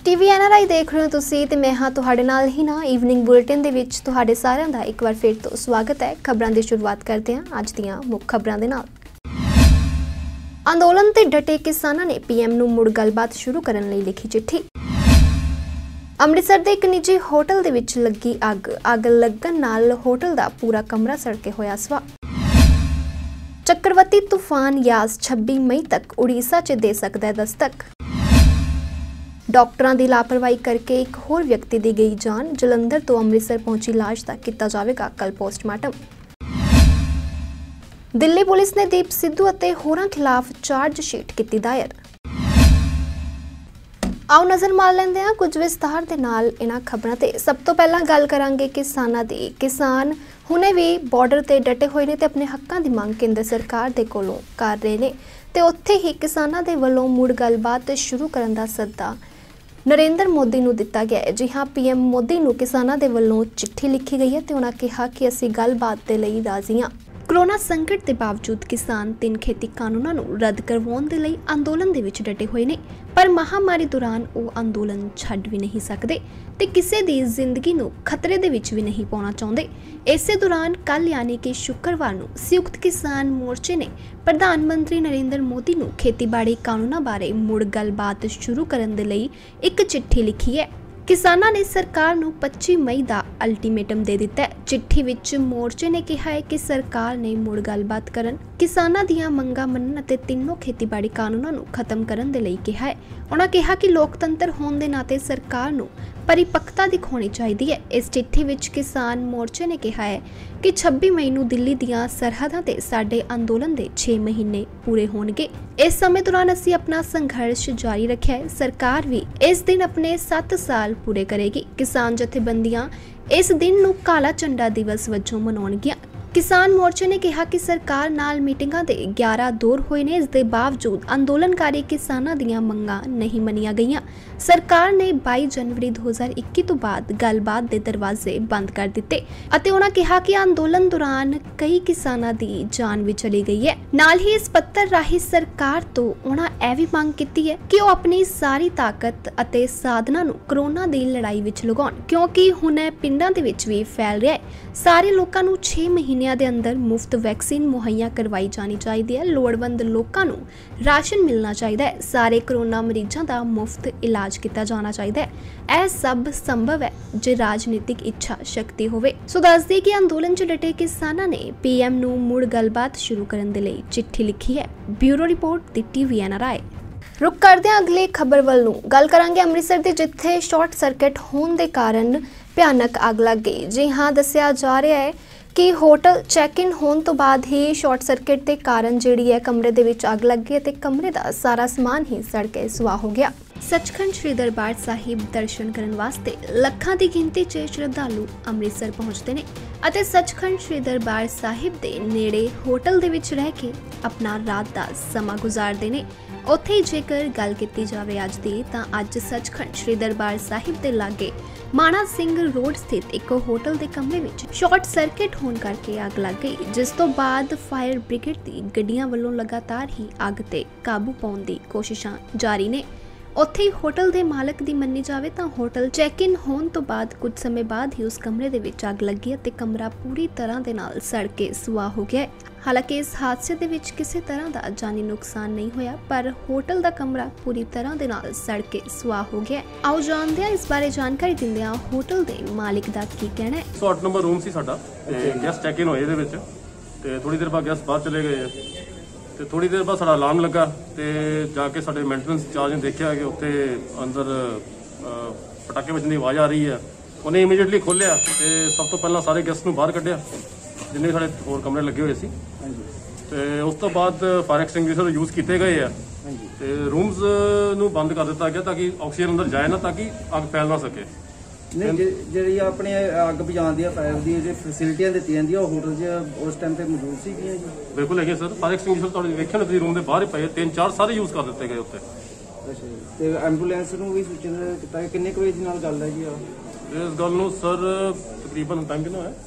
TV NRI देख रहे हो तुसी ते मैं हाँ तुहाडे नाल ही ना ईवनिंग बुलेटिन दे विच तुहाडे सारिਆਂ ਦਾ एक बार फिर तो स्वागत है। खबरां दी शुरुआत करते हैं अज दीयां मुख खबरां दे नाल। अंदोलन ते डटे किसानां ने PM नूं मुड़ गलबात शुरू करन लई लिखी चिट्ठी। अमृतसर दे एक निजी होटल दे विच लगी अग लगन नाल होटल दा पूरा कमरा सड़ के होया सवा। चक्रवाती तूफान यास 26 मई तक उड़ीसा च दे सकदा है दस्तक। डॉक्टरां दी लापरवाही करके एक होर व्यक्ति दी गई जान। जलंधर तो अमृतसर पहुंची लाश दा किता जावेगा कल पोस्टमार्टम। दिल्ली पुलिस ने दीप सिद्धू अते होरां खिलाफ चार्जशीट कीती दायर। आओ नज़र मार लेंदे हां कुछ विस्तार दे नाल इन्हां खबरां ते। सब तो पहलां गल करांगे किसानां दी। किसान हुणे भी बॉर्डर ते डटे होए ने ते अपने हक्कां दी मंग केंद्र सरकार दे कोलों कर रहे ने ते उत्थे ही किसानां दे वल्लों मुड़ गलबात शुरू करन दा सद्दा नरेंद्र मोदी नूं दिता गया है। जी हाँ, PM मोदी नूं किसानां दे वल्लों चिट्ठी लिखी गई है ते उन्हां कहा कि असीं गलबात दे लई राज़ी हां। कोरोना संकट के बावजूद किसान 3 खेती कानूनां नूं रद्द करवाउण दे लई अंदोलन दे विच डटे होए ने, पर महामारी दौरान वो अंदोलन छड्ड भी नहीं सकदे ते किसी दी जिंदगी नूं खतरे दे विच भी नहीं पाउणा चाहुंदे। इसे दौरान कल यानी कि शुक्रवार नूं संयुक्त किसान मोर्चे ने प्रधानमंत्री नरेंद्र मोदी नूं खेतीबाड़ी कानूनां बारे मुड़ गलबात शुरू करन दे लई एक चिट्ठी लिखी है। किसानां ने सरकार नूं 25 मई दा अल्टीमेटम दे दिता है। चिट्ठी विच मोर्चे ने कहा है कि सरकार ने मुड़ गलबात करन, किसानां दियां मंगां मनन अते तीनों खेतीबाड़ी कानूनां नूं खत्म करन दे लई कहा है। उन्हां कहा कि लोकतंत्र होण दे नाते सरकार नूं परिपक्वता दिखाउणी चाहीदी है। इस चिट्ठी विच किसान मोर्चे ने कहा है कि 26 मई नूं दिल्ली दियां सरहदां ते साडे अंदोलन दे 6 महीने पूरे होणगे। इस समय दौरान असीं अपना संघर्ष जारी रखिआ है। सरकार भी इस दिन अपने 7 साल पूरे करेगी। किसान जथेबंदियां इस दिन नूं काला झंडा दिवस वजों मनाउणगीआं। किसान मोर्चे ने कहा कि सरकार नाल मीटिंगां दे 11 दौर होए ने, इस दे बावजूद अंदोलनकारी किसानां दियां मंगां नहीं मनीआं गईआं। सरकार ने 22 जनवरी 2021 तो बाद गलबात दे दरवाजे बंद कर दिते अते उन्हां कहा कि अंदोलन दौरान कई किसानां दी जान भी चली गई है। नाल ही इस पत्तर राही सरकार तो उन्हां यह भी मंग कीती है कि वो अपनी सारी ताकत अते साधनां नूं कोरोना दी लड़ाई विच लगाउण, क्योंकि हुण पिंडां दे विच भी फैल रहा है। सारे लोकां नूं 6 महीनਿਆਂ ਦੇ ਅੰਦਰ ਮੁਫਤ ਵੈਕਸੀਨ ਮੁਹੱਈਆ ਕਰਵਾਈ ਜਾਣੀ ਚਾਹੀਦੀ ਹੈ। ਲੋੜਵੰਦ ਲੋਕਾਂ ਨੂੰ ਰਾਸ਼ਨ ਮਿਲਣਾ ਚਾਹੀਦਾ ਹੈ। ਸਾਰੇ ਕੋਰੋਨਾ ਮਰੀਜ਼ਾਂ ਦਾ ਮੁਫਤ ਇਲਾਜ ਕੀਤਾ ਜਾਣਾ ਚਾਹੀਦਾ ਹੈ। ਇਹ ਸਭ ਸੰਭਵ ਹੈ ਜੇ ਰਾਜਨੀਤਿਕ ਇੱਛਾ ਸ਼ਕਤੀ ਹੋਵੇ। ਸੋ ਦੱਸਦੇ ਕਿ ਅੰਦੋਲਨ 'ਚ ਡਟੇ ਕਿਸਾਨਾਂ ਨੇ PM ਨੂੰ ਮੁੜ ਗੱਲਬਾਤ ਸ਼ੁਰੂ ਕਰਨ ਦੇ ਲਈ ਚਿੱਠੀ ਲਿਖੀ ਹੈ। ਬਿਊਰੋ ਰਿਪੋਰਟ ਦੀ TV NRI। रुक करते हैं अगली खबर वल नूं। गल करांगे अमृतसर दे जिथे शॉर्ट सर्किट होने के कारण भयानक अग लग गई। जी हाँ, दस्सिया जा रहा है कि होटल चैक इन होने तो बाद ही शॉर्ट सर्किट के कारण जिहड़ी है कमरे दे विच अग लग गई ते कमरे दा सारा समान ही सड़ के सुआह हो गया। सचखंड श्री दरबार साहिब दर्शन करने वास्ते लखां की गिनती च श्रद्धालु अमृतसर पहुंचते ने अते सचखंड श्री दरबार साहिब दे नेड़े होटल दे विच रह के अपना रात दा समा गुजारदे ने। उत्थे जेकर गल कीती जावे अज दी तां अज सचखंड श्री दरबार साहिब दे लागे माणा सिंह रोड स्थित एक होटल के कमरे में शॉर्ट सर्किट होने करके अग लग गई, जिस तो बाद फायर ब्रिगेड की गड्डियां वालों लगातार ही अग ते काबू पाउण दी कोशिशां जारी ने। उत्थे ही होटल के मालक की मन्नी जाए तो होटल चैक इन होने तो बाद कुछ समय बाद ही उस कमरे दे विच अग लगी ते कमरा पूरी तरह दे नाल सड़ के सुआह हो गया। हालांकि इस हादसे दे विच किसी तरह का जानी नुकसान नहीं होया, पर होटल का कमरा पूरी तरह दे नाल सड़ के सुआह हो गया। आओ जानते हैं इस बारे जानकारी दिंदे हां होटल के मालिक का की कहना है। 108 नंबर रूम सी साडा ते गेस्ट चैक इन होए दे विच ते थोड़ी देर बाद गेस्ट बाहर चले गए ते थोड़ी देर बाद साडा अलार्म लगा ते जाके साडे मेंटेनेंस इंचार्ज ने देखा कि उत्थे अंदर पटाके बजने की आवाज़ आ रही है। उन्हें इमीडिएटली खोलिया ते सब तो पहला सारे गेस्ट नूं बाहर कढ़िया जिन्ने साडे होर कमरे लगे हुए सी ते उस तो बाद फायर एक्सटिंग्विशर यूज़ किए गए हैं ते रूम्स नूं बंद कर दिता गया ताकि ऑक्सीजन अंदर जाए ना, ताकि अग फैल ना सके। नहीं जी अपने अग बुझाने दी फायर दी जो फैसिलिटियां दी जांदियां होटल च उस टाइम पे मौजूद सी जी? बिल्कुल है सर। फायर एक्सटिंग्विशर तुहाडे वेखिआ ना तुसीं रूम दे बाहर ही पए 3-4 सारे यूज़ कर दिते गए उत्ते। अच्छा, ते एंबूलेंस नूं भी सूचना किता किन्ने बजे दी नाल गल है जी? इस गल नूं सर तकरीबन टाइम कितना है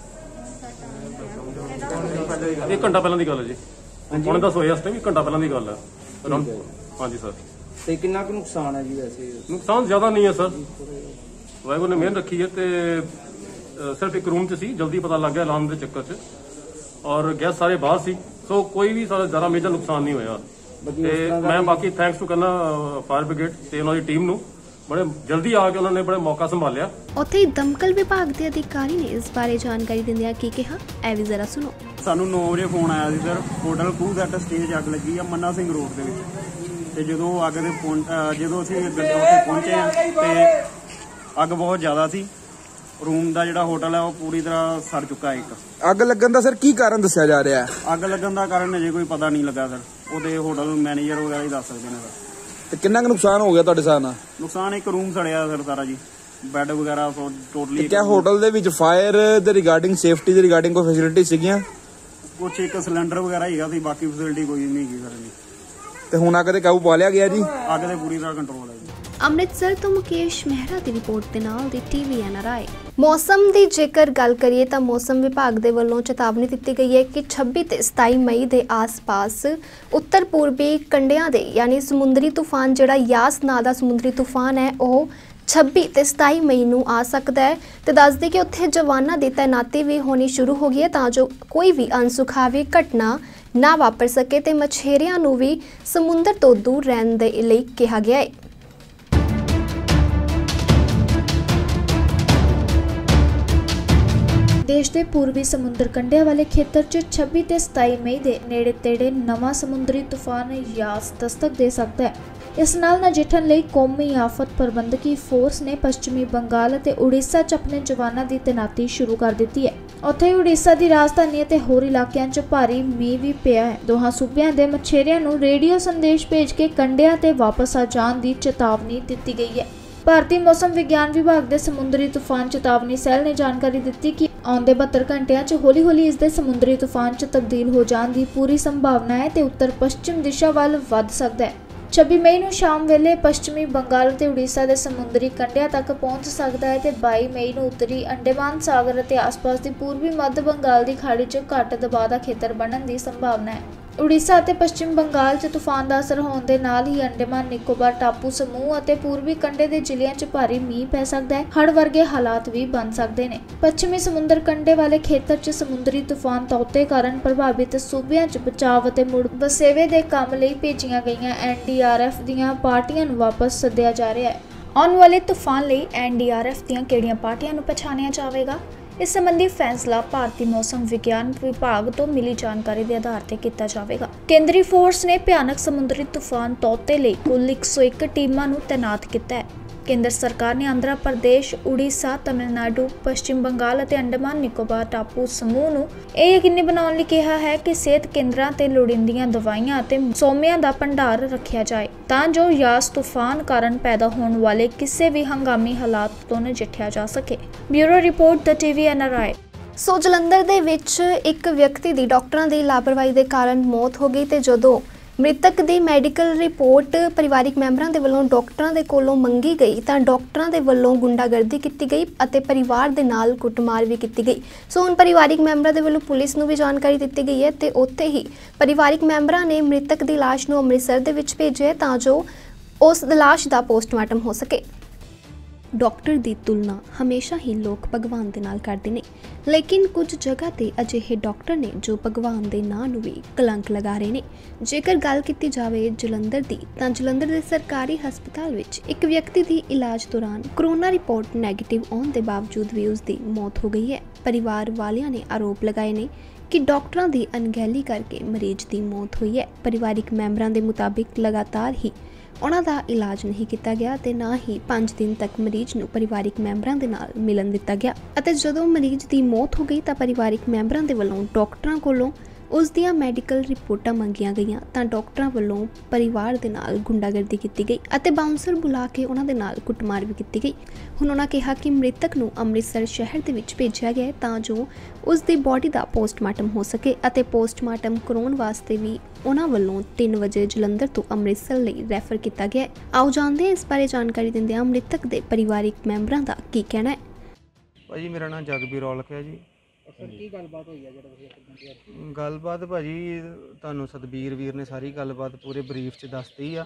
1 घंटा पहले की गल है जी। 9:10 होए इस टाइम 1 घंटा पहले की गल है। हाँ जी सर। ਤੇ ਕਿੰਨਾ ਕੁ ਨੁਕਸਾਨ ਹੈ ਜੀ ਵੈਸੇ? ਨੁਕਸਾਨ ਜ਼ਿਆਦਾ ਨਹੀਂ ਹੈ ਸਰ, ਵਾਹਿਗੁਰੂ ਨੇ ਮਿਹਰ ਰੱਖੀ ਹੈ। ਤੇ ਸਿਰਫ ਇੱਕ ਰੂਮ 'ਚ ਸੀ, ਜਲਦੀ ਪਤਾ ਲੱਗ ਗਿਆ ਅਲਾਰਮ ਦੇ ਚੱਕਰ 'ਚ, ਔਰ ਗੈਸ ਸਾਰੇ ਬਾਹਰ ਸੀ, ਸੋ ਕੋਈ ਵੀ ਸਾਡਾ ਜ਼ਿਆਦਾ ਮੇਜਰ ਨੁਕਸਾਨ ਨਹੀਂ ਹੋਇਆ। ਤੇ ਮੈਂ ਬਾਕੀ ਥੈਂਕਸ ਟੂ ਕਰਨਾ ਫਾਇਰ ਬ੍ਰਿਗੇਡ ਤੇ ਉਹਨਾਂ ਦੀ ਟੀਮ ਨੂੰ, ਬੜੇ ਜਲਦੀ ਆ ਕੇ ਉਹਨਾਂ ਨੇ ਬੜੇ ਮੌਕਾ ਸੰਭਾਲਿਆ। ਉੱਥੇ ਹੀ ਦਮਕਲ ਵਿਭਾਗ ਦੇ ਅਧਿਕਾਰੀ ਨੇ ਇਸ ਬਾਰੇ ਜਾਣਕਾਰੀ ਦਿੰਦਿਆਂ ਕੀ ਕਿਹਾ, ਇਹ ਵੀ ਜ਼ਰਾ ਸੁਣੋ। ਸਾਨੂੰ 9 ਵਜੇ ਫੋਨ ਆਇਆ ਸੀ ਸਰ, ਹੋਟਲ ਖੂਹ ਦਾ ਸਟੇਜ ਅੱਗ ਲੱਗੀ ਆ ਮੰਨਾ ਸਿੰਘ ਰੋਡ ਦੇ ਵਿੱਚ। ਤੇ ਜਦੋਂ ਅੱਗ ਦੇ ਜਦੋਂ ਅਸੀਂ ਉੱਥੇ ਪਹੁੰਚੇ ਆ ਤੇ ਅੱਗ ਬਹੁਤ ਜ਼ਿਆਦਾ ਸੀ। ਰੂਮ ਦਾ ਜਿਹੜਾ ਹੋਟਲ ਹੈ ਉਹ ਪੂਰੀ ਤਰ੍ਹਾਂ ਸੜ ਚੁੱਕਾ ਹੈ। ਇੱਕ ਅੱਗ ਲੱਗਣ ਦਾ ਸਰ ਕੀ ਕਾਰਨ ਦੱਸਿਆ ਜਾ ਰਿਹਾ ਹੈ? ਅੱਗ ਲੱਗਣ ਦਾ ਕਾਰਨ ਅਜੇ ਕੋਈ ਪਤਾ ਨਹੀਂ ਲੱਗਾ ਸਰ, ਉਹਦੇ ਹੋਟਲ ਮੈਨੇਜਰ ਵਗੈਰਾ ਹੀ ਦੱਸ ਸਕਦੇ ਨੇ ਸਰ। ਤੇ ਕਿੰਨਾ ਕੁ ਨੁਕਸਾਨ ਹੋ ਗਿਆ ਤੁਹਾਡੇ ਹਿਸਾਬ ਨਾਲ? ਨੁਕਸਾਨ ਇੱਕ ਰੂਮ ਸੜਿਆ ਸਰ ਸਾਰਾ ਜੀ, ਬੈੱਡ ਵਗੈਰਾ ਟੋਟਲੀ। ਕਿਆ ਹੋਟਲ ਦੇ ਵਿੱਚ ਫਾਇਰ ਦੇ ਰਿਗਾਰਡਿੰਗ, ਸੇਫਟੀ ਦੇ ਰਿਗਾਰਡਿੰਗ ਕੋਈ ਫੈਸਿਲਿਟੀ ਸੀਗੀਆਂ? ਕੁਛ ਇੱਕ ਸਿਲੰਡਰ ਵਗੈਰਾ ਹੀਗਾ ਸੀ, ਬਾਕੀ ਫੈਸਿਲਿਟੀ ਕੋਈ ਨਹੀਂ ਹੈਗੀ ਸਰ ਜੀ। ਤੇ ਹੁਣ ਅੱਗ ਤੇ ਕਾਬੂ ਪਾ ਲਿਆ ਗਿਆ ਜੀ? ਅੱਗ ਤੇ ਪੂਰੀ ਤਰ੍ਹਾਂ ਕੰਟਰੋਲ ਹੈ ਜੀ। ਅੰਮ੍ਰਿਤਸਰ ਤੋਂ ਮੁਕੇਸ਼ ਮਹਿਰਾ ਦੀ ਰਿਪੋਰਟ ਦੇ ਨਾਲ ਦੀ ਟੀਵੀ NRI। ਮੌਸਮ ਦੀ ਜੇਕਰ ਗੱਲ ਕਰੀਏ ਤਾਂ ਮੌਸਮ ਵਿਭਾਗ ਦੇ ਵੱਲੋਂ ਚੇਤਾਵਨੀ ਦਿੱਤੀ ਗਈ ਹੈ ਕਿ 26 ਤੇ 27 ਮਈ ਦੇ ਆਸ-ਪਾਸ ਉੱਤਰ ਪੂਰਬੀ ਕੰਢਿਆਂ ਦੇ ਯਾਨੀ ਸਮੁੰਦਰੀ ਤੂਫਾਨ ਜਿਹੜਾ ਯਾਸ ਨਾਂ ਦਾ ਸਮੁੰਦਰੀ ਤੂਫਾਨ ਹੈ ਉਹ 26 ਤੇ 27 ਮਈ ਨੂੰ ਆ ਸਕਦਾ ਹੈ। ਤੇ ਦੱਸਦੇ ਕਿ ਉੱਥੇ ਜਵਾਨਾਂ ਦੀ ਤਾਇਨਾਤੀ ਵੀ ਹੋਣੀ ਸ਼ੁਰੂ ਹੋ ਗਈ ਹੈ ਤਾਂ ਜੋ ਕੋਈ ਵੀ ਅਣਸੁਖਾਵੀ ਘਟਨਾ ਨਾ ਵਾਪਰ ਸਕੇ ਤੇ ਮਛੇਰਿਆਂ ਨੂੰ ਵੀ ਸਮੁੰਦਰ ਤੋਂ ਦੂਰ ਰਹਿਣ ਦੇ ਲਈ ਕਿਹਾ ਗਿਆ ਹੈ। ਦੇਸ਼ ਦੇ ਪੂਰਬੀ ਸਮੁੰਦਰ ਕੰਢਿਆਂ ਵਾਲੇ ਖੇਤਰ 'ਚ 26 ਤੇ 27 ਮਈ ਦੇ ਨੇੜੇ-ਤੇੜੇ ਨਵਾਂ ਸਮੁੰਦਰੀ ਤੂਫਾਨ ਯਾਸ ਦਸਤਕ ਦੇ ਸਕਦਾ ਹੈ। ਇਸ ਨਾਲ ਨਜਿੱਠਣ ਲਈ ਕੌਮੀ ਆਫਤ ਪ੍ਰਬੰਧਕੀ ਫੋਰਸ ਨੇ ਪੱਛਮੀ ਬੰਗਾਲ ਅਤੇ ਉੜੀਸਾ 'ਚ ਆਪਣੇ ਜਵਾਨਾਂ ਦੀ ਤੈਨਾਤੀ ਸ਼ੁਰੂ ਕਰ ਦਿੱਤੀ ਹੈ। ਉੱਥੇ ਉੜੀਸਾ ਦੀ ਰਾਜਧਾਨੀ ਅਤੇ ਹੋਰ ਇਲਾਕਿਆਂ 'ਚ ਭਾਰੀ ਮੀਂਹ ਵੀ ਪਿਆ ਹੈ। ਦੋਹਾਂ ਸੂਬਿਆਂ ਦੇ ਮਛੇਰਿਆਂ ਨੂੰ ਰੇਡੀਓ ਸੰਦੇਸ਼ ਭੇਜ ਕੇ ਕੰਢਿਆਂ ਤੇ ਵਾਪਸ ਆ ਜਾਣ ਦੀ ਚੇਤਾਵਨੀ ਦਿੱਤੀ ਗਈ ਹੈ। ਭਾਰਤੀ ਮੌਸਮ ਵਿਗਿਆਨ ਵਿਭਾਗ ਦੇ ਸਮੁੰਦਰੀ ਤੂਫਾਨ ਚੇਤਾਵਨੀ ਸੈੱਲ ਨੇ ਜਾਣਕਾਰੀ ਦਿੱਤੀ ਕਿ ਆਉਂਦੇ 72 ਘੰਟਿਆਂ 'ਚ ਹੌਲੀ-ਹੌਲੀ ਇਸ ਦੇ ਸਮੁੰਦਰੀ ਤੂਫਾਨ 'ਚ ਤਬਦੀਲ ਹੋ ਜਾਣ ਦੀ ਪੂਰੀ ਸੰਭਾਵਨਾ ਹੈ ਤੇ ਉੱਤਰ ਪੱਛਮ ਦਿਸ਼ਾ ਵੱਲ ਵੱਧ ਸਕਦਾ ਹੈ। 26 ਮਈ ਨੂੰ ਸ਼ਾਮ ਵੇਲੇ ਪੱਛਮੀ ਬੰਗਾਲ ਤੇ ਉੜੀਸਾ ਦੇ ਸਮੁੰਦਰੀ ਕੰਢਿਆਂ ਤੱਕ ਪਹੁੰਚ ਸਕਦਾ ਹੈ ਤੇ 22 ਮਈ ਨੂੰ ਉੱਤਰੀ ਅੰਡੇਮਾਨ ਸਾਗਰ ਅਤੇ ਆਸ-ਪਾਸ ਦੀ ਪੂਰਬੀ ਮੱਧ ਬੰਗਾਲ ਦੀ ਖਾੜੀ 'ਚ ਘੱਟ ਦਬਾਅ ਦਾ ਖੇਤਰ ਬਣਨ ਦੀ ਸੰਭਾਵਨਾ ਹੈ। ਉੜੀਸਾ ਅਤੇ ਪੱਛਮੀ ਬੰਗਾਲ 'ਚ ਤੂਫਾਨ ਦਾ ਅਸਰ ਹੋਣ ਦੇ ਨਾਲ ਹੀ ਅੰਡੇਮਾਨ ਨਿਕੋਬਾਰ ਟਾਪੂ ਸਮੂਹ ਅਤੇ ਪੂਰਬੀ ਕੰਢੇ ਦੇ ਜ਼ਿਲ੍ਹਿਆਂ 'ਚ ਭਾਰੀ ਮੀਂਹ ਪੈ ਸਕਦਾ ਹੈ। ਹੜ੍ਹ ਵਰਗੇ ਹਾਲਾਤ ਵੀ ਬਣ ਸਕਦੇ ਨੇ। ਪੱਛਮੀ ਸਮੁੰਦਰ ਕੰਢੇ ਵਾਲੇ ਖੇਤਰ 'ਚ ਸਮੁੰਦਰੀ ਤੂਫਾਨ ਤੌਤੇ ਕਾਰਨ ਪ੍ਰਭਾਵਿਤ ਸੂਬਿਆਂ 'ਚ ਬਚਾਅ ਅਤੇ ਮੁੜ ਵਸੇਵੇ ਦੇ ਕੰਮ ਲਈ ਭੇਜੀਆਂ ਗਈਆਂ NDRF ਦੀਆਂ ਪਾਰਟੀਆਂ ਨੂੰ ਵਾਪਸ ਸੱਦਿਆ ਜਾ ਰਿਹਾ ਹੈ। ਆਉਣ ਵਾਲੇ ਤੂਫਾਨ ਲਈ NDRF ਦੀਆਂ ਕਿਹੜੀਆਂ ਪਾਰਟੀਆਂ ਨੂੰ ਪਛਾਣਿਆ ਜਾਵੇਗਾ? ਇਸ ਸੰਬੰਧੀ ਫੈਸਲਾ ਭਾਰਤੀ ਮੌਸਮ ਵਿਗਿਆਨ ਵਿਭਾਗ ਤੋਂ ਮਿਲੀ ਜਾਣਕਾਰੀ ਦੇ ਆਧਾਰ ਤੇ ਕੀਤਾ ਜਾਵੇਗਾ। ਕੇਂਦਰੀ ਫੋਰਸ ਨੇ ਭਿਆਨਕ ਸਮੁੰਦਰੀ ਤੂਫਾਨ ਤੌਤੇ ਲਈ ਕੁੱਲ 101 ਟੀਮਾਂ ਨੂੰ ਤੈਨਾਤ ਕੀਤਾ ਹੈ। ਕੇਂਦਰ ਸਰਕਾਰ ਨੇ ਆਂਧਰਾ ਪ੍ਰਦੇਸ਼, ਉੜੀਸਾ, ਤਮਿਲਨਾਡੂ, ਪੱਛਮੀ ਬੰਗਾਲ ਅਤੇ ਅੰਡੇਮਾਨ ਨਿਕੋਬਾਰ ਟਾਪੂ ਸਮੂਹ ਨੂੰ ਇਹ ਯਕੀਨੀ ਬਣਾਉਣ ਲਈ ਕਿਹਾ ਹੈ ਕਿ ਸਿਹਤ ਕੇਂਦਰਾਂ ਤੇ ਲੋੜੀਂਦੀਆਂ ਦਵਾਈਆਂ ਅਤੇ ਸੋਮਿਆਂ ਦਾ ਭੰਡਾਰ ਰੱਖਿਆ ਜਾਏ ਤਾਂ ਜੋ ਯਾਸ ਤੂਫਾਨ ਕਾਰਨ ਪੈਦਾ ਹੋਣ ਵਾਲੇ ਕਿਸੇ ਵੀ ਹੰਗਾਮੀ ਹਾਲਾਤ ਤੋਂ ਨਜਿੱਠਿਆ ਜਾ ਸਕੇ। Bureau report the TV NRI। So Jalandhar ਦੇ ਵਿੱਚ ਇੱਕ ਵਿਅਕਤੀ ਦੀ ਡਾਕਟਰਾਂ ਦੀ ਲਾਪਰਵਾਹੀ ਦੇ ਕਾਰਨ ਮੌਤ ਹੋ ਗਈ ਤੇ ਜਦੋਂ ਮ੍ਰਿਤਕ ਦੀ ਮੈਡੀਕਲ ਰਿਪੋਰਟ ਪਰਿਵਾਰਿਕ ਮੈਂਬਰਾਂ ਦੇ ਵੱਲੋਂ ਡਾਕਟਰਾਂ ਦੇ ਕੋਲੋਂ ਮੰਗੀ ਗਈ ਤਾਂ ਡਾਕਟਰਾਂ ਦੇ ਵੱਲੋਂ ਗੁੰਡਾਗਰਦੀ ਕੀਤੀ ਗਈ ਅਤੇ ਪਰਿਵਾਰ ਦੇ ਨਾਲ ਕੁੱਟਮਾਰ ਵੀ ਕੀਤੀ ਗਈ। ਸੋ ਹੁਣ ਪਰਿਵਾਰਿਕ ਮੈਂਬਰਾਂ ਦੇ ਵੱਲੋਂ ਪੁਲਿਸ ਨੂੰ ਵੀ ਜਾਣਕਾਰੀ ਦਿੱਤੀ ਗਈ ਹੈ ਤੇ ਉੱਥੇ ਹੀ ਪਰਿਵਾਰਿਕ ਮੈਂਬਰਾਂ ਨੇ ਮ੍ਰਿਤਕ ਦੀ ਲਾਸ਼ ਨੂੰ ਅੰਮ੍ਰਿਤਸਰ ਦੇ ਵਿੱਚ ਭੇਜਿਆ ਤਾਂ ਜੋ ਉਸ ਲਾਸ਼ ਦਾ ਪੋਸਟਮਾਰਟਮ ਹੋ ਸਕੇ। ਡਾਕਟਰ ਦੀ ਤੁਲਨਾ ਹਮੇਸ਼ਾ ਹੀ ਲੋਕ ਭਗਵਾਨ ਦੇ ਨਾਲ ਕਰਦੇ ਨੇ, ਲੇਕਿਨ ਕੁਝ ਜਗ੍ਹਾ ਤੇ ਅਜਿਹੇ ਡਾਕਟਰ ਨੇ ਜੋ ਭਗਵਾਨ ਦੇ ਨਾਂ ਨੂੰ ਵੀ ਕਲੰਕ ਲਗਾ ਰਹੇ ਨੇ। ਜੇਕਰ ਗੱਲ ਕੀਤੀ ਜਾਵੇ ਜਲੰਧਰ ਦੀ ਤਾਂ ਜਲੰਧਰ ਦੇ ਸਰਕਾਰੀ ਹਸਪਤਾਲ ਵਿੱਚ ਇੱਕ ਵਿਅਕਤੀ ਦੀ ਇਲਾਜ ਦੌਰਾਨ ਕਰੋਨਾ ਰਿਪੋਰਟ ਨੈਗੇਟਿਵ ਆਉਣ ਦੇ ਬਾਵਜੂਦ ਵੀ ਉਸ ਦੀ ਮੌਤ ਹੋ ਗਈ ਹੈ। ਪਰਿਵਾਰ ਵਾਲਿਆਂ ਨੇ ਆਰੋਪ ਲਗਾਏ ਨੇ ਕਿ ਡਾਕਟਰਾਂ ਦੀ ਅਣਗਹਿਲੀ ਕਰਕੇ ਮਰੀਜ਼ ਦੀ ਮੌਤ ਹੋਈ ਹੈ। ਪਰਿਵਾਰਿਕ ਮੈਂਬਰਾਂ ਦੇ ਮੁਤਾਬਿਕ ਲਗਾਤਾਰ ਹੀ ਉਹਨਾਂ ਦਾ ਇਲਾਜ ਨਹੀਂ ਕੀਤਾ ਗਿਆ ਤੇ ਨਾ ਹੀ 5 ਦਿਨ ਤੱਕ ਮਰੀਜ਼ ਨੂੰ ਪਰਿਵਾਰਿਕ ਮੈਂਬਰਾਂ ਦੇ ਨਾਲ ਮਿਲਣ ਦਿੱਤਾ ਗਿਆ ਅਤੇ ਜਦੋਂ ਮਰੀਜ਼ ਦੀ ਮੌਤ ਹੋ ਗਈ ਤਾਂ ਪਰਿਵਾਰਿਕ ਮੈਂਬਰਾਂ ਦੇ ਵੱਲੋਂ ਡਾਕਟਰਾਂ ਕੋਲੋਂ ਉਸ ਦੀਆਂ ਮੈਡੀਕਲ ਰਿਪੋਰਟਾਂ ਮੰਗੀਆਂ ਗਈਆਂ ਤਾਂ ਡਾਕਟਰਾਂ ਵੱਲੋਂ ਪਰਿਵਾਰ ਦੇ ਨਾਲ ਗੁੰਡਾਗਰਦੀ ਕੀਤੀ ਗਈ ਅਤੇ ਬਾਉਂਸਰ ਬੁਲਾ ਕੇ ਉਹਨਾਂ ਦੇ ਨਾਲ ਕੁੱਟਮਾਰ ਵੀ ਕੀਤੀ ਗਈ। ਹੁਣ ਉਹਨਾਂ ਕਿਹਾ ਕਿ ਮ੍ਰਿਤਕ ਨੂੰ ਅੰਮ੍ਰਿਤਸਰ ਸ਼ਹਿਰ ਦੇ ਵਿੱਚ ਭੇਜਿਆ ਗਿਆ ਤਾਂ ਜੋ ਉਸ ਦੀ ਬੋਡੀ ਦਾ ਪੋਸਟਮਾਰਟਮ ਹੋ ਸਕੇ ਅਤੇ ਪੋਸਟਮਾਰਟਮ ਕਰਾਉਣ ਵਾਸਤੇ ਵੀ ਉਹਨਾਂ ਵੱਲੋਂ 3 ਵਜੇ ਜਲੰਧਰ ਤੋਂ ਅੰਮ੍ਰਿਤਸਰ ਲਈ ਰੈਫਰ ਕੀਤਾ ਗਿਆ। ਆਓ ਜਾਣਦੇ ਹਾਂ ਇਸ ਬਾਰੇ ਜਾਣਕਾਰੀ ਦਿੰਦਿਆਂ ਮ੍ਰਿਤਕ ਦੇ ਪਰਿਵਾਰਿਕ ਮੈਂਬਰਾਂ ਦਾ ਕੀ ਕਹਿਣਾ ਹੈ। ਭਾਜੀ ਮੇਰਾ ਨਾਮ ਜਗਬੀਰ ਔਲਖ ਹੈ ਜੀ। ਸਰ ਕੀ ਗੱਲਬਾਤ ਹੋਈ ਹੈ ਜਿਹੜਾ ਤੁਸੀਂ ਗੱਲਬਾਤ ਭਾਜੀ ਤੁਹਾਨੂੰ ਸਤਬੀਰ ਵੀਰ ਨੇ ਸਾਰੀ ਗੱਲਬਾਤ ਪੂਰੇ ਬਰੀਫ 'ਚ ਦੱਸਤੀ ਆ।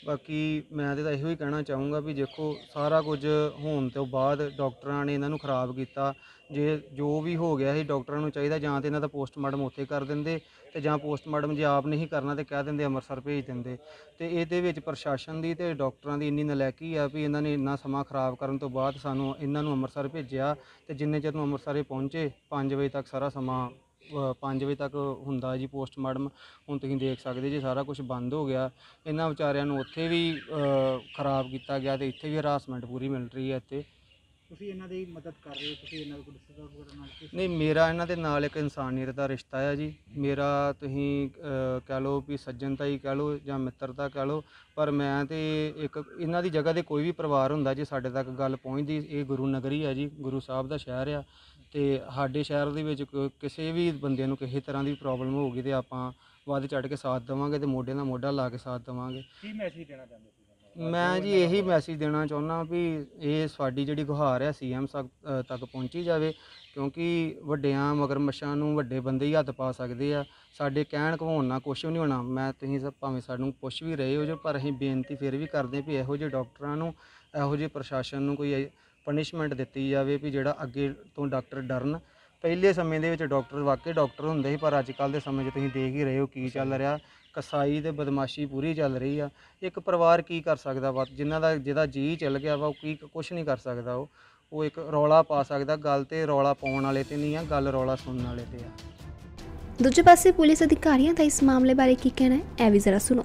ਬਾਕੀ ਮੈਂ ਤਾਂ ਇਹੋ ਹੀ ਕਹਿਣਾ ਚਾਹੂੰਗਾ ਵੀ ਦੇਖੋ ਸਾਰਾ ਕੁਝ ਹੋਣ ਤੋਂ ਬਾਅਦ ਡਾਕਟਰਾਂ ਨੇ ਇਹਨਾਂ ਨੂੰ ਖਰਾਬ ਕੀਤਾ। ਜੇ ਜੋ ਵੀ ਹੋ ਗਿਆ ਸੀ ਡਾਕਟਰਾਂ ਨੂੰ ਚਾਹੀਦਾ ਜਾਂ ਤਾਂ ਇਹਨਾਂ ਦਾ ਪੋਸਟਮਾਰਟਮ ਉੱਥੇ ਕਰ ਦਿੰਦੇ ਤੇ ਜਾਂ ਪੋਸਟਮਾਰਟਮ ਜੇ ਆਪ ਨਹੀਂ ਕਰਨਾ ਤੇ ਕਹਿ ਦਿੰਦੇ ਅੰਮ੍ਰਿਤਸਰ ਭੇਜ ਦਿੰਦੇ। ਤੇ ਇਹਦੇ ਵਿੱਚ ਪ੍ਰਸ਼ਾਸਨ ਦੀ ਤੇ ਡਾਕਟਰਾਂ ਦੀ ਇੰਨੀ ਨਲਾਇਕੀ ਆ ਵੀ ਇਹਨਾਂ ਨੇ ਇੰਨਾ ਸਮਾਂ ਖਰਾਬ ਕਰਨ ਤੋਂ ਬਾਅਦ ਸਾਨੂੰ ਇਹਨਾਂ ਨੂੰ ਅੰਮ੍ਰਿਤਸਰ ਭੇਜਿਆ ਤੇ ਜਿੰਨੇ ਚਿਰ ਨੂੰ ਅੰਮ੍ਰਿਤਸਰ ਪਹੁੰਚੇ 5 ਵਜੇ ਤੱਕ ਸਾਰਾ ਸਮਾਂ 5 ਵਜੇ ਤੱਕ ਹੁੰਦਾ ਜੀ ਪੋਸਟਮਾਰਟਮ। ਹੁਣ ਤੁਸੀਂ ਦੇਖ ਸਕਦੇ ਜੀ ਸਾਰਾ ਕੁਝ ਬੰਦ ਹੋ ਗਿਆ। ਇਹਨਾਂ ਵਿਚਾਰਿਆਂ ਨੂੰ ਉੱਥੇ ਵੀ ਖਰਾਬ ਕੀਤਾ ਗਿਆ ਤੇ ਇੱਥੇ ਵੀ ਹਰਾਸਮੈਂਟ ਪੂਰੀ ਮਿਲ ਰਹੀ ਹੈ। ਇੱਥੇ ਤੁਸੀਂ ਇਹਨਾਂ ਦੀ ਮਦਦ ਕਰ ਰਹੇ ਹੋ, ਤੁਸੀਂ ਇਹਨਾਂ ਕੋਲ ਰਿਸ਼ਤੇਦਾਰ ਵਗੈਰਾ ਨਾਲ? ਨਹੀਂ, ਮੇਰਾ ਇਹਨਾਂ ਦੇ ਨਾਲ ਇੱਕ ਇਨਸਾਨੀਅਤ ਦਾ ਰਿਸ਼ਤਾ ਹੈ ਜੀ। ਮੇਰਾ ਤੁਸੀਂ ਕਹਿ ਲਓ ਵੀ ਸੱਜਣਤਾ ਹੀ ਕਹਿ ਲਓ ਜਾਂ ਮਿੱਤਰਤਾ ਕਹਿ ਲਓ, ਪਰ ਮੈਂ ਤੇ ਇੱਕ ਇਹਨਾਂ ਦੀ ਜਗ੍ਹਾ 'ਤੇ ਕੋਈ ਵੀ ਪਰਿਵਾਰ ਹੁੰਦਾ ਜੇ ਸਾਡੇ ਤੱਕ ਗੱਲ ਪਹੁੰਚਦੀ, ਇਹ ਗੁਰੂ ਨਗਰੀ ਹੈ ਜੀ, ਗੁਰੂ ਸਾਹਿਬ ਦਾ ਸ਼ਹਿਰ ਆ। ਤੇ ਸਾਡੇ ਸ਼ਹਿਰ ਦੇ ਵਿੱਚ ਕਿਸੇ ਵੀ ਬੰਦੇ ਨੂੰ ਕਿਸੇ ਤਰ੍ਹਾਂ ਦੀ ਪ੍ਰੋਬਲਮ ਹੋਊਗੀ ਤੇ ਆਪਾਂ ਵੱਧ ਚੜ੍ਹ ਕੇ ਸਾਥ ਦੇਵਾਂਗੇ ਤੇ ਮੋਢੇ ਨਾਲ ਮੋਢਾ ਲਾ ਕੇ ਸਾਥ ਦੇਵਾਂਗੇ। ਕੀ ਮੈਸੇਜ ਦੇਣਾ ਚਾਹੁੰਦੇ ਸੀ? ਮੈਂ ਜੀ ਇਹੀ ਮੈਸੇਜ ਦੇਣਾ ਚਾਹੁੰਦਾ ਵੀ ਇਹ ਸਾਡੀ ਜਿਹੜੀ ਗੁਹਾਰ ਹੈ CM ਤੱਕ ਪਹੁੰਚੀ ਜਾਵੇ, ਕਿਉਂਕਿ ਵੱਡਿਆਂ ਮਗਰਮੱਛਾਂ ਨੂੰ ਵੱਡੇ ਬੰਦੇ ਹੀ ਹੱਥ ਪਾ ਸਕਦੇ ਆ। ਸਾਡੇ ਕਹਿਣ ਕਹਾਉਣ ਨਾਲ ਕੁਛ ਵੀ ਨਹੀਂ ਹੋਣਾ। ਮੈਂ ਤੁਸੀਂ ਭਾਵੇਂ ਸਾਨੂੰ ਪੁੱਛ ਵੀ ਰਹੇ ਹੋ ਜੋ, ਪਰ ਅਸੀਂ ਬੇਨਤੀ ਫਿਰ ਵੀ ਕਰਦੇ ਵੀ ਇਹੋ ਜਿਹੇ ਡਾਕਟਰਾਂ ਨੂੰ, ਇਹੋ ਜਿਹੇ ਪ੍ਰਸ਼ਾਸਨ ਨੂੰ ਕੋਈ ਪਨਿਸ਼ਮੈਂਟ ਦਿੱਤੀ ਜਾਵੇ ਵੀ ਜਿਹੜਾ ਅੱਗੇ ਤੋਂ ਡਾਕਟਰ ਡਰਨ। ਪਹਿਲੇ ਸਮੇਂ ਦੇ ਵਿੱਚ ਡਾਕਟਰ ਵਾਕਈ ਡਾਕਟਰ ਹੁੰਦੇ ਸੀ, ਪਰ ਅੱਜ ਕੱਲ੍ਹ ਦੇ ਸਮੇਂ 'ਚ ਤੁਸੀਂ ਦੇਖ ਹੀ ਰਹੇ ਹੋ ਕੀ ਚੱਲ ਰਿਹਾ। ਕਸਾਈ ਤੇ ਬਦਮਾਸ਼ੀ ਪੂਰੀ ਚੱਲ ਰਹੀ ਆ। ਇੱਕ ਪਰਿਵਾਰ ਕੀ ਕਰ ਸਕਦਾ ਵਾ? ਜਿਹਦਾ ਜੀ ਚੱਲ ਗਿਆ ਵਾ ਉਹ ਕੁਛ ਨਹੀਂ ਕਰ ਸਕਦਾ। ਉਹ ਇੱਕ ਰੌਲਾ ਪਾ ਸਕਦਾ। ਗੱਲ ਤੇ ਰੌਲਾ ਪਾਉਣ ਵਾਲੇ ਤੇ ਨਹੀਂ ਆ, ਗੱਲ ਰੌਲਾ ਸੁਣਨ ਵਾਲੇ ਤੇ ਆ। ਦੂਜੇ ਪਾਸੇ ਪੁਲਿਸ ਅਧਿਕਾਰੀਆਂ ਦਾ ਇਸ ਮਾਮਲੇ ਬਾਰੇ ਕੀ ਕਹਿਣਾ ਹੈ, ਇਹ ਵੀ ਜ਼ਰਾ ਸੁਣੋ।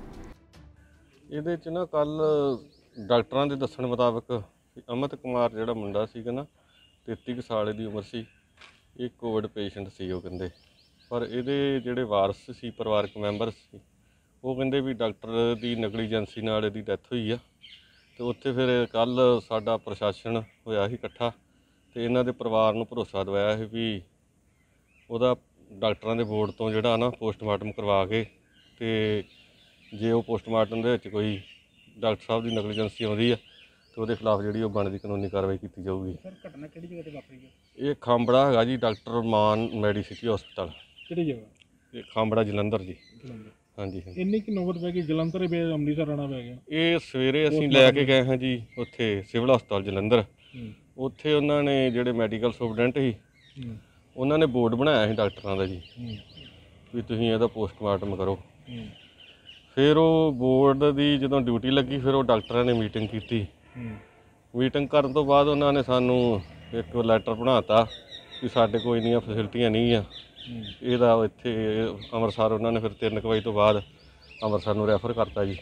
ਇਹਦੇ 'ਚ ਨਾ ਕੱਲ ਡਾਕਟਰਾਂ ਦੇ ਦੱਸਣ ਮੁਤਾਬਕ ਅਮਿਤ ਕੁਮਾਰ ਜਿਹੜਾ ਮੁੰਡਾ ਸੀਗਾ ਨਾ, 33 ਕੁ ਸਾਲ ਦੀ ਉਮਰ ਸੀ, ਇਹ ਕੋਵਿਡ ਪੇਸ਼ੈਂਟ ਸੀ ਉਹ ਕਹਿੰਦੇ। ਪਰ ਇਹਦੇ ਜਿਹੜੇ ਵਾਰਸ ਸੀ, ਪਰਿਵਾਰਕ ਮੈਂਬਰ ਸੀ, ਉਹ ਕਹਿੰਦੇ ਵੀ ਡਾਕਟਰ ਦੀ ਨੈਗਲੀਜੈਂਸੀ ਨਾਲ ਇਹਦੀ ਡੈਥ ਹੋਈ ਆ। ਤੇ ਉੱਥੇ ਫਿਰ ਕੱਲ ਸਾਡਾ ਪ੍ਰਸ਼ਾਸਨ ਹੋਇਆ ਸੀ ਇਕੱਠਾ ਤੇ ਇਹਨਾਂ ਦੇ ਪਰਿਵਾਰ ਨੂੰ ਭਰੋਸਾ ਦਿਵਾਇਆ ਸੀ ਵੀ ਉਹਦਾ ਡਾਕਟਰਾਂ ਦੇ ਬੋਰਡ ਤੋਂ ਜਿਹੜਾ ਨਾ ਪੋਸਟਮਾਰਟਮ ਕਰਵਾ ਕੇ ਤੇ ਜੇ ਉਹ ਪੋਸਟਮਾਰਟਮ ਦੇ ਵਿੱਚ ਕੋਈ ਡਾਕਟਰ ਸਾਹਿਬ ਦੀ ਨੈਗਲੀਜੈਂਸੀ ਆਉਂਦੀ ਆ ਤੇ ਉਹਦੇ ਖਿਲਾਫ ਜਿਹੜੀ ਉਹ ਬਣਦੀ ਕਾਨੂੰਨੀ ਕਾਰਵਾਈ ਕੀਤੀ ਜਾਊਗੀ। ਸਰ ਘਟਨਾ ਕਿਹੜੀ ਜਗ੍ਹਾ ਤੇ ਵਾਪਰੀ ਹੈ? ਇਹ ਖਾਂਬੜਾ ਹੈਗਾ ਜੀ, ਡਾਕਟਰ ਮਾਨ ਮੈਡੀਸਿਟੀ ਹਸਪਤਾਲ। ਕਿਹੜੀ ਜਗ੍ਹਾ? ਇਹ ਖਾਂਬੜਾ ਜਲੰਧਰ ਜੀ। ਜਲੰਧਰ। ਹਾਂਜੀ। ਇੰਨੀ ਕਿ ਨੌਬਤ ਪੈ ਗਈ ਜਲੰਧਰ ਹੀ ਅੰਮ੍ਰਿਤਸਰ ਆਉਣਾ ਪੈ ਗਿਆ? ਇਹ ਸਵੇਰੇ ਅਸੀਂ ਲੈ ਕੇ ਗਏ ਹਾਂ ਜੀ ਉੱਥੇ ਸਿਵਲ ਹਸਪਤਾਲ ਜਲੰਧਰ। ਉੱਥੇ ਉਹਨਾਂ ਨੇ ਜਿਹੜੇ ਮੈਡੀਕਲ ਸੁਪਰਡੈਂਟ ਸੀ ਉਹਨਾਂ ਨੇ ਬੋਰਡ ਬਣਾਇਆ ਸੀ ਡਾਕਟਰਾਂ ਦਾ ਜੀ ਵੀ ਤੁਸੀਂ ਇਹਦਾ ਪੋਸਟਮਾਰਟਮ ਕਰੋ। ਫਿਰ ਉਹ ਬੋਰਡ ਦੀ ਜਦੋਂ ਡਿਊਟੀ ਲੱਗੀ ਫਿਰ ਉਹ ਡਾਕਟਰਾਂ ਨੇ ਮੀਟਿੰਗ ਕੀਤੀ। ਮੀਟਿੰਗ ਕਰਨ ਤੋਂ ਬਾਅਦ ਉਹਨਾਂ ਨੇ ਸਾਨੂੰ ਇੱਕ ਲੈਟਰ ਬਣਾਤਾ ਵੀ ਸਾਡੇ ਕੋਲ ਇੰਨੀਆਂ ਫੈਸਿਲਿਟੀਆਂ ਨਹੀਂ ਆ। ਇਹਦਾ ਇੱਥੇ ਅੰਮ੍ਰਿਤਸਰ ਉਹਨਾਂ ਨੇ ਫਿਰ 3 ਵਜੇ ਤੋਂ ਬਾਅਦ ਅੰਮ੍ਰਿਤਸਰ ਨੂੰ ਰੈਫਰ ਕਰਤਾ ਜੀ।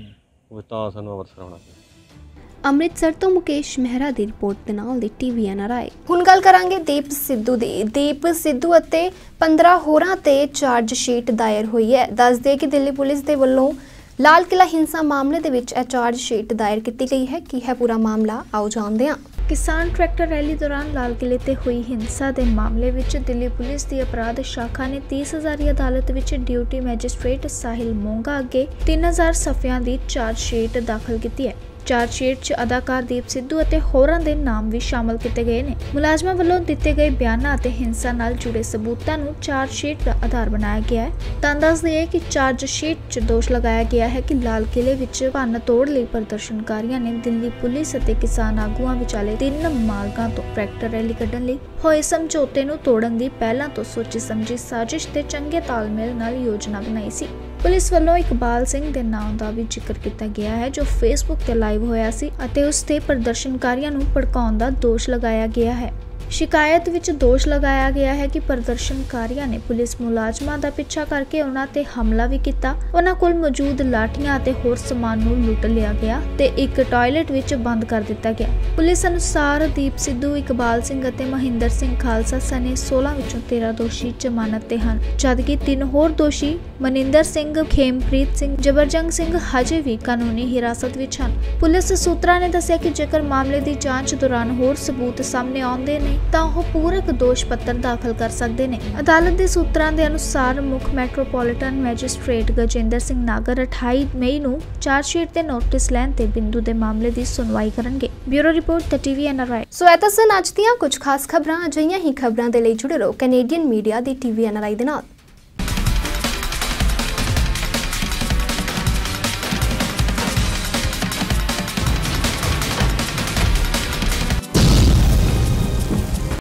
ਉਹ ਤਾਂ ਸਾਨੂੰ ਅੰਮ੍ਰਿਤਸਰ ਆਉਣਾ ਪਿਆ। ਅੰਮ੍ਰਿਤਸਰ ਤੋਂ ਮੁਕੇਸ਼ ਮਹਿਰਾ ਦੀ ਰਿਪੋਰਟ ਦੇ ਨਾਲ ਦੀ TV NRI। ਹੁਣ ਗੱਲ ਕਰਾਂਗੇ ਦੀਪ ਸਿੱਧੂ ਦੀ। ਦੀਪ ਸਿੱਧੂ ਅਤੇ 15 ਹੋਰਾਂ ਤੇ ਚਾਰਜ ਸ਼ੀਟ ਦਾਇਰ ਹੋਈ ਹੈ। ਦੱਸ ਦੇ ਕਿ ਦਿੱਲੀ ਪੁਲਿਸ ਦੇ ਵੱਲੋਂ ਲਾਲ ਕਿਲਾ ਹਿੰਸਾ ਮਾਮਲੇ ਦੇ ਵਿੱਚ ਇਹ ਚਾਰਜ ਸ਼ੀਟ ਦਾਇਰ ਕੀਤੀ ਗਈ ਹੈ। ਕੀ ਹੈ ਪੂਰਾ ਮਾਮਲਾ, ਆਓ ਜਾਣਦੇ ਹਾਂ। ਕਿਸਾਨ ਟਰੈਕਟਰ ਰੈਲੀ ਦੌਰਾਨ ਲਾਲ ਕਿਲੇ ਤੇ ਹੋਈ ਹਿੰਸਾ ਦੇ ਮਾਮਲੇ ਵਿੱਚ ਦਿੱਲੀ ਪੁਲਿਸ ਦੀ ਅਪਰਾਧ ਸ਼ਾਖਾ ਨੇ 30 ਹਜ਼ਾਰੀ ਅਦਾਲਤ ਵਿੱਚ ਡਿਊਟੀ ਮੈਜਿਸਟ੍ਰੇਟ ਸਾਹਿਲ ਮੋਂਗਾ ਅੱਗੇ 3000 ਸਫ਼ਿਆਂ ਦੀ ਚਾਰਜ ਸ਼ੀਟ ਦਾਖਲ ਕੀਤੀ ਹੈ। ਚਾਰਜ ਸ਼ੀਟ 'ਚ ਅਦਾਕਾਰ ਦੀਪ ਸਿੱਧੂ ਅਤੇ ਹੋਰਾਂ ਦੇ ਨਾਮ ਵੀ ਸ਼ਾਮਲ ਕੀਤੇ ਗਏ ਨੇ। ਮੁਲਾਜ਼ਮਾਂ ਵੱਲੋਂ ਦਿੱਤੇ ਗਏ ਬਿਆਨਾਂ ਅਤੇ ਹਿੰਸਾ ਨਾਲ ਜੁੜੇ ਸਬੂਤਾਂ ਨੂੰ ਚਾਰਜ ਸ਼ੀਟ ਦਾ ਆਧਾਰ ਬਣਾਇਆ ਗਿਆ ਹੈ। ਤਾਂ ਦੱਸ ਦਈਏ ਕਿ ਚਾਰਜ ਸ਼ੀਟ 'ਚ ਦੋਸ਼ ਲਗਾਇਆ ਗਿਆ ਹੈ ਕਿ ਲਾਲ ਕਿਲੇ ਵਿੱਚ ਭੰਨ ਤੋੜ ਲਈ ਪ੍ਰਦਰਸ਼ਨਕਾਰੀਆਂ ਨੇ ਦਿੱਲੀ ਪੁਲਿਸ ਅਤੇ ਕਿਸਾਨ ਆਗੂਆਂ ਵਿਚਾਲੇ 3 ਮਾਰਗਾਂ ਤੋਂ ਟਰੈਕਟਰ ਰੈਲੀ ਕੱਢਣ ਲਈ ਹੋਏ ਸਮਝੌਤੇ ਨੂੰ ਤੋੜਨ ਦੀ ਪਹਿਲਾਂ ਤੋਂ ਸੋਚੀ ਸਮਝੀ ਸਾਜ਼ਿਸ਼ ਤੇ ਚੰਗੇ ਤਾਲਮੇਲ ਨਾਲ ਯੋਜਨਾ ਬਣਾਈ ਸੀ। ਪੁਲਿਸ ਵੱਲੋਂ ਇਕਬਾਲ ਸਿੰਘ ਦੇ ਨਾਮ ਦਾ ਵੀ ਜ਼ਿਕਰ ਕੀਤਾ ਗਿਆ ਹੈ ਜੋ ਫੇਸਬੁੱਕ ਤੇ ਲਾਈਵ ਹੋਇਆ ਸੀ ਅਤੇ ਉਸ ਤੇ ਪ੍ਰਦਰਸ਼ਨਕਾਰੀਆਂ ਨੂੰ ਭੜਕਾਉਣ ਦਾ ਦੋਸ਼ ਲਗਾਇਆ ਗਿਆ ਹੈ। ਸ਼ਿਕਾਇਤ ਵਿੱਚ ਦੋਸ਼ ਲਗਾਇਆ ਗਿਆ ਹੈ ਕਿ ਪ੍ਰਦਰਸ਼ਨਕਾਰੀਆਂ ਨੇ ਪੁਲਿਸ ਮੁਲਾਜ਼ਮਾਂ ਦਾ ਪਿੱਛਾ ਕਰਕੇ ਉਹਨਾਂ ਤੇ ਹਮਲਾ ਵੀ ਕੀਤਾ। ਉਹਨਾਂ ਕੋਲ ਮੌਜੂਦ ਲਾਠੀਆਂ ਅਤੇ ਹੋਰ ਸਮਾਨ ਨੂੰ ਲੁੱਟ ਲਿਆ ਗਿਆ ਤੇ ਇੱਕ ਟਾਇਲਟ ਵਿੱਚ ਬੰਦ ਕਰ ਦਿੱਤਾ ਗਿਆ। ਪੁਲਿਸ ਅਨੁਸਾਰ ਦੀਪ ਸਿੱਧੂ, ਇਕਬਾਲ ਸਿੰਘ ਅਤੇ ਮਹਿੰਦਰ ਸਿੰਘ ਖਾਲਸਾ ਸਣੇ 16 ਵਿੱਚੋਂ 13 ਦੋਸ਼ੀ ਜ਼ਮਾਨਤ ਤੇ ਹਨ, ਜਦਕਿ 3 ਹੋਰ ਦੋਸ਼ੀ ਮਨਿੰਦਰ ਸਿੰਘ, ਖੇਮਪ੍ਰੀਤ ਸਿੰਘ, ਜਬਰਜੰਗ ਸਿੰਘ ਹਜੇ ਵੀ ਕਾਨੂੰਨੀ ਹਿਰਾਸਤ ਵਿੱਚ ਹਨ। ਪੁਲਿਸ ਸੂਤਰਾਂ ਨੇ ਦੱਸਿਆ ਕਿ ਜੇਕਰ ਮਾਮਲੇ ਦੀ ਜਾਂਚ ਦੌਰਾਨ ਹੋਰ ਸਬੂਤ ਸਾਹਮਣੇ ਆਉਂਦੇ ਨੇ ਤਾਂ ਉਹ ਪੂਰਕ ਦੋਸ਼ ਪੱਤਰ ਦਾਖਲ ਕਰ ਸਕਦੇ ਨੇ। ਅਦਾਲਤ ਦੇ ਸੂਤਰਾਂ ਦੇ ਅਨੁਸਾਰ ਮੁੱਖ ਮੈਟਰੋਪੋਲੀਟਨ ਮੈਜਿਸਟ੍ਰੇਟ ਗਜਿੰਦਰ ਸਿੰਘ ਨਾਗਰ 28 ਮਈ ਨੂੰ ਚਾਰਜ ਸ਼ੀਟ ਤੇ ਨੋਟਿਸ ਲੈਣ ਤੇ ਬਿੰਦੂ ਦੇ ਮਾਮਲੇ ਦੀ ਸੁਣਵਾਈ ਕਰਨਗੇ। Bureau report the TV NRI। So ਇਹ ਤਾਂ ਸਨ ਅੱਜ ਦੀਆਂ ਕੁਝ ਖਾਸ ਖਬਰਾਂ। ਅਜਿਹੀਆਂ ਹੀ ਖਬਰਾਂ ਦੇ ਲਈ ਜੁੜੇ ਰਹੋ ਕੈਨੇਡੀਅਨ ਮੀਡੀਆ ਦੀ TV NRI ਦੇ ਨਾਲ।